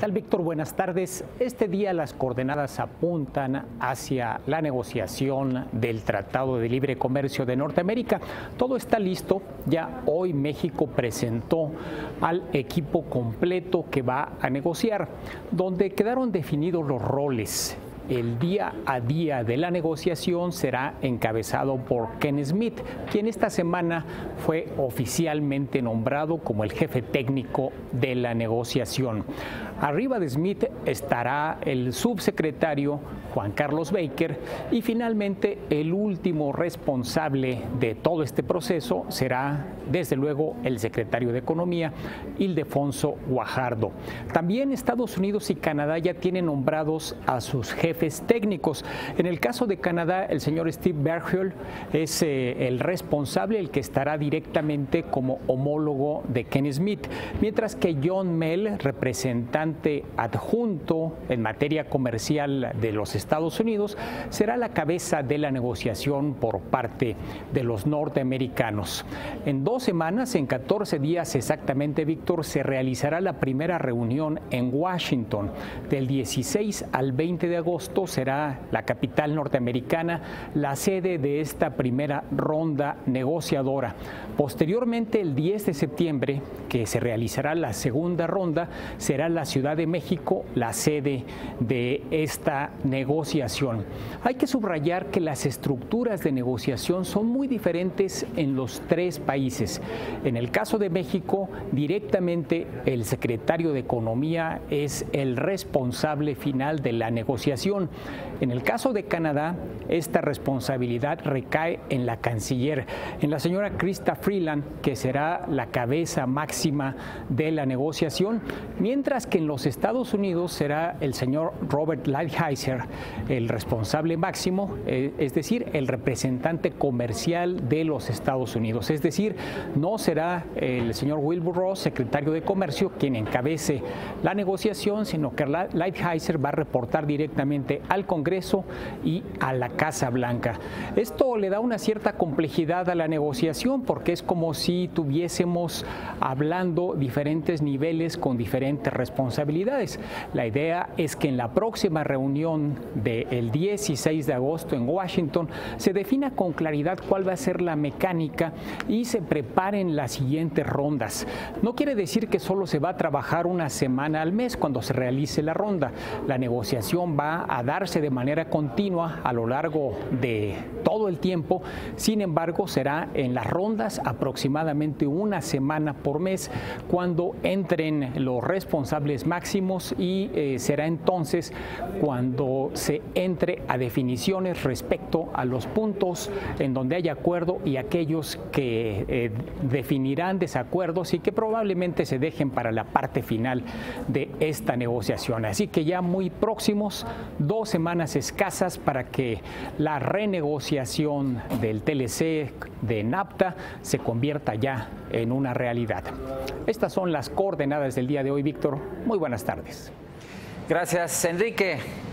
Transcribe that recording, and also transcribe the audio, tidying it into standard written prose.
tal, Víctor? Buenas tardes. Este día las coordenadas apuntan hacia la negociación del Tratado de Libre Comercio de Norteamérica. Todo está listo. Ya hoy México presentó al equipo completo que va a negociar, donde quedaron definidos los roles. El día a día de la negociación será encabezado por Ken Smith, quien esta semana fue oficialmente nombrado como el jefe técnico de la negociación. Arriba de Smith estará el subsecretario Juan Carlos Baker y finalmente el último responsable de todo este proceso será desde luego el secretario de Economía, Ildefonso Guajardo. También Estados Unidos y Canadá ya tienen nombrados a sus jefes técnicos. En el caso de Canadá, el señor Steve Bergeol es el responsable, el que estará directamente como homólogo de Ken Smith, mientras que John Mell, representante adjunto en materia comercial de los Estados Unidos, será la cabeza de la negociación por parte de los norteamericanos. En 2 semanas, en 14 días exactamente, Víctor, se realizará la primera reunión en Washington. Del 16 al 20 de agosto será la capital norteamericana la sede de esta primera ronda negociadora. Posteriormente, el 10 de septiembre, que se realizará la segunda ronda, será la Ciudad de México la sede de esta negociación. Hay que subrayar que las estructuras de negociación son muy diferentes en los 3 países. En el caso de México, directamente el secretario de Economía es el responsable final de la negociación. En el caso de Canadá, esta responsabilidad recae en la canciller, en la señora Chrystia Freeland, que será la cabeza máxima de la negociación, mientras que en los Estados Unidos será el señor Robert Lighthizer, el responsable máximo, es decir, el representante comercial de los Estados Unidos. Es decir, no será el señor Wilbur Ross, secretario de Comercio, quien encabece la negociación, sino que Lighthizer va a reportar directamente al Congreso y a la Casa Blanca. Esto le da una cierta complejidad a la negociación porque es como si tuviésemos hablando diferentes niveles con diferentes responsabilidades. La idea es que en la próxima reunión del 16 de agosto en Washington se defina con claridad cuál va a ser la mecánica y se preparen las siguientes rondas. No quiere decir que solo se va a trabajar una semana al mes cuando se realice la ronda. La negociación va a darse de manera continua a lo largo de todo el tiempo. Sin embargo, será en las rondas aproximadamente una semana por mes cuando entren los responsables máximos y será entonces cuando se entre a definiciones respecto a los puntos en donde haya acuerdo y aquellos que definirán desacuerdos y que probablemente se dejen para la parte final de esta negociación. Así que ya muy próximos, 2 semanas escasas para que la renegociación del TLC de NAFTA se convierta ya en una realidad. Estas son las coordenadas del día de hoy, Víctor. Muy buenas tardes. Gracias, Enrique.